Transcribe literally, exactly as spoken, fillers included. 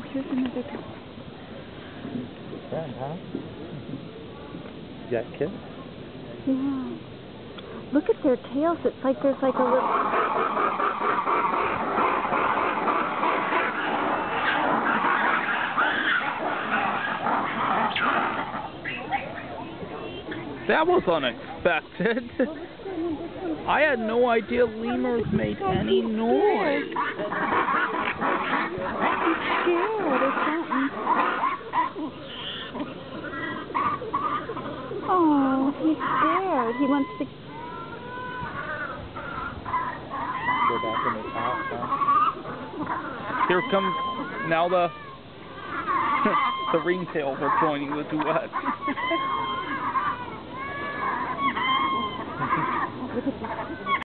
Here's another guy. Friend, huh? You got kids? Yeah. Look at their tails. It's like there's like a little... That was unexpected. I had no idea lemurs made any noise. He's scared or something. Oh, he's scared. He wants to... Go back in his house, huh? Here comes now the the ringtails are joining the duet. Look at this.